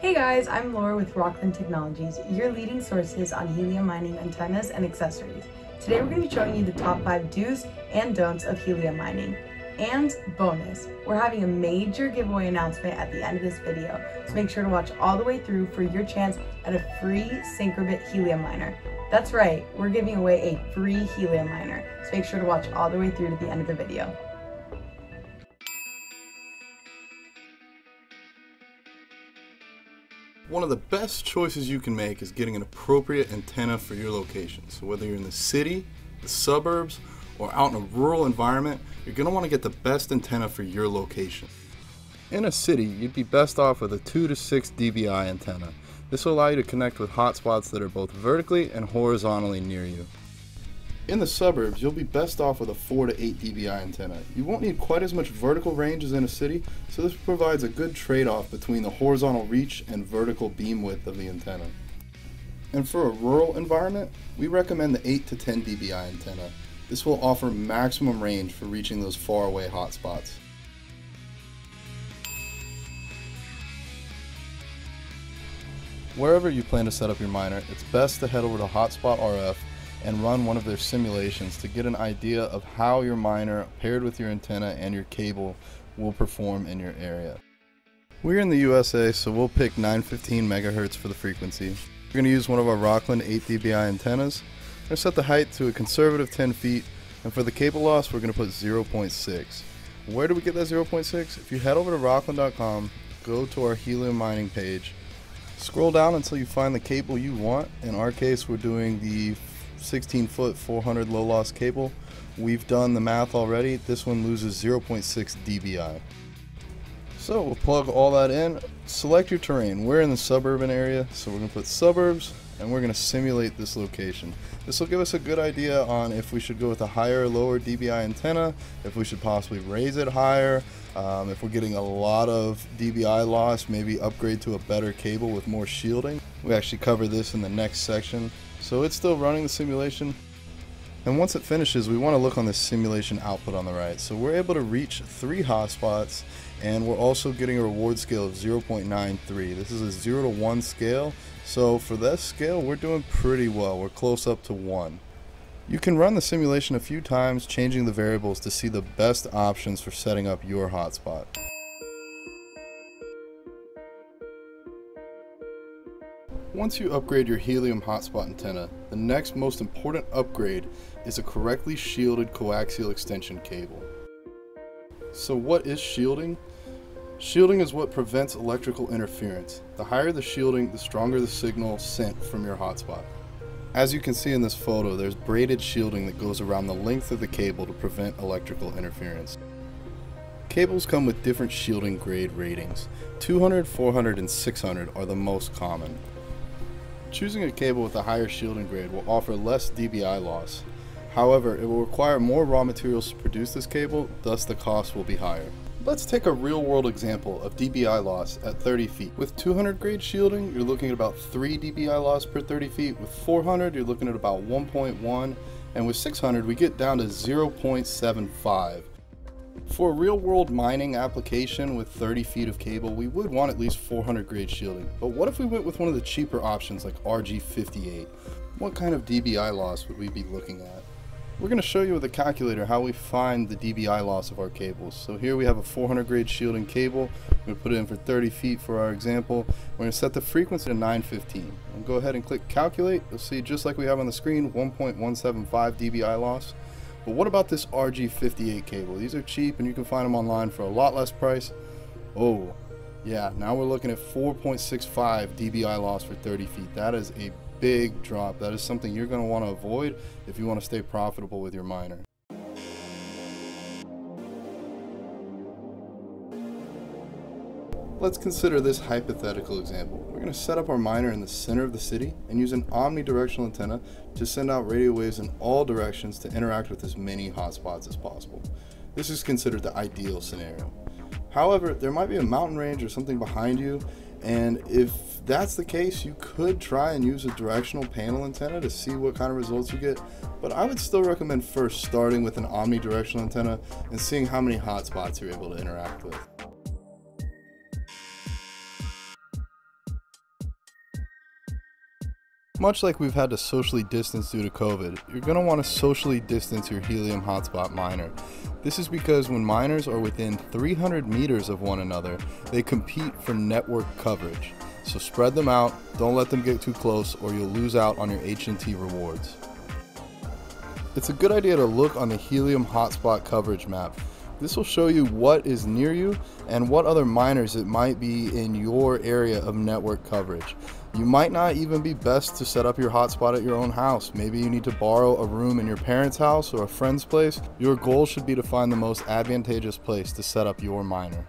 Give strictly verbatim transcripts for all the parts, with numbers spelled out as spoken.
Hey guys, I'm Laura with Rockland Technologies, your leading sources on helium mining antennas and accessories. Today we're going to be showing you the top five do's and don'ts of helium mining. And bonus, we're having a major giveaway announcement at the end of this video, so make sure to watch all the way through for your chance at a free SyncroB.it helium miner. That's right, we're giving away a free helium miner, so make sure to watch all the way through to the end of the video. One of the best choices you can make is getting an appropriate antenna for your location. So whether you're in the city, the suburbs, or out in a rural environment, you're going to want to get the best antenna for your location. In a city, you'd be best off with a two to six D B I antenna. This will allow you to connect with hotspots that are both vertically and horizontally near you. In the suburbs, you'll be best off with a four to eight D B I antenna. You won't need quite as much vertical range as in a city, so this provides a good trade-off between the horizontal reach and vertical beam width of the antenna. And for a rural environment, we recommend the eight to ten D B I antenna. This will offer maximum range for reaching those faraway hotspots. Wherever you plan to set up your miner, it's best to head over to Hotspot R F and run one of their simulations to get an idea of how your miner paired with your antenna and your cable will perform in your area. We're in the U S A, so we'll pick nine fifteen megahertz for the frequency. We're going to use one of our Rockland eight D B I antennas. We're going to set the height to a conservative ten feet, and for the cable loss we're going to put zero point six. Where do we get that zero point six? If you head over to rockland dot com, go to our helium mining page, scroll down until you find the cable you want. In our case, we're doing the sixteen foot four hundred low loss cable. We've done the math already. This one loses zero point six D B I. So we'll plug all that in, select your terrain. We're in the suburban area, so we're going to put suburbs and we're going to simulate this location. This will give us a good idea on if we should go with a higher or lower D B I antenna, if we should possibly raise it higher, um, if we're getting a lot of D B I loss, maybe upgrade to a better cable with more shielding. We actually cover this in the next section. So it's still running the simulation, and once it finishes we want to look on this simulation output on the right. So we're able to reach three hotspots, and we're also getting a reward scale of zero point nine three. This is a zero to one scale, so for this scale we're doing pretty well. We're close up to one. You can run the simulation a few times, changing the variables to see the best options for setting up your hotspot. Once you upgrade your helium hotspot antenna, the next most important upgrade is a correctly shielded coaxial extension cable. So what is shielding? Shielding is what prevents electrical interference. The higher the shielding, the stronger the signal sent from your hotspot. As you can see in this photo, there's braided shielding that goes around the length of the cable to prevent electrical interference. Cables come with different shielding grade ratings. two hundred, four hundred, and six hundred are the most common. Choosing a cable with a higher shielding grade will offer less D B I loss. However, it will require more raw materials to produce this cable, thus the cost will be higher. Let's take a real-world example of D B I loss at thirty feet. With two hundred grade shielding, you're looking at about three D B I loss per thirty feet. With four hundred, you're looking at about one point one, and with six hundred, we get down to zero point seven five. For a real-world mining application with thirty feet of cable, we would want at least four hundred grade shielding. But what if we went with one of the cheaper options like R G fifty-eight? What kind of D B I loss would we be looking at? We're going to show you with a calculator how we find the D B I loss of our cables. So here we have a four hundred grade shielding cable. We're going to put it in for thirty feet for our example. We're going to set the frequency to nine fifteen. And go ahead and click calculate. You'll see just like we have on the screen, one point one seven five D B I loss. But what about this R G fifty-eight cable? These are cheap and you can find them online for a lot less price. Oh, yeah, now we're looking at four point six five D B I loss for thirty feet. That is a big drop. That is something you're going to want to avoid if you want to stay profitable with your miner. Let's consider this hypothetical example. We're going to set up our miner in the center of the city and use an omnidirectional antenna to send out radio waves in all directions to interact with as many hotspots as possible. This is considered the ideal scenario. However, there might be a mountain range or something behind you, and if that's the case, you could try and use a directional panel antenna to see what kind of results you get, but I would still recommend first starting with an omnidirectional antenna and seeing how many hotspots you're able to interact with. Much like we've had to socially distance due to COVID, you're going to want to socially distance your Helium hotspot miner. This is because when miners are within three hundred meters of one another, they compete for network coverage. So spread them out, don't let them get too close or you'll lose out on your H N T rewards. It's a good idea to look on the Helium hotspot coverage map. This will show you what is near you and what other miners it might be in your area of network coverage. You might not even be best to set up your hotspot at your own house. Maybe you need to borrow a room in your parents' house or a friend's place. Your goal should be to find the most advantageous place to set up your miner.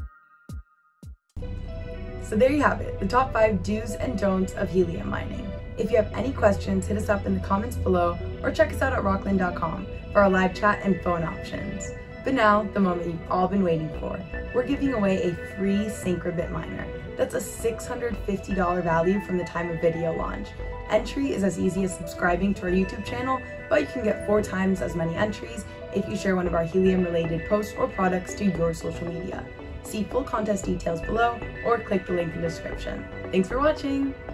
So there you have it, the top five do's and don'ts of helium mining. If you have any questions, hit us up in the comments below or check us out at rockland dot com for our live chat and phone options. But now, the moment you've all been waiting for. We're giving away a free SyncroB.it miner. That's a six hundred fifty dollar value from the time of video launch. Entry is as easy as subscribing to our YouTube channel, but you can get four times as many entries if you share one of our helium related posts or products to your social media. See full contest details below or click the link in the description. Thanks for watching!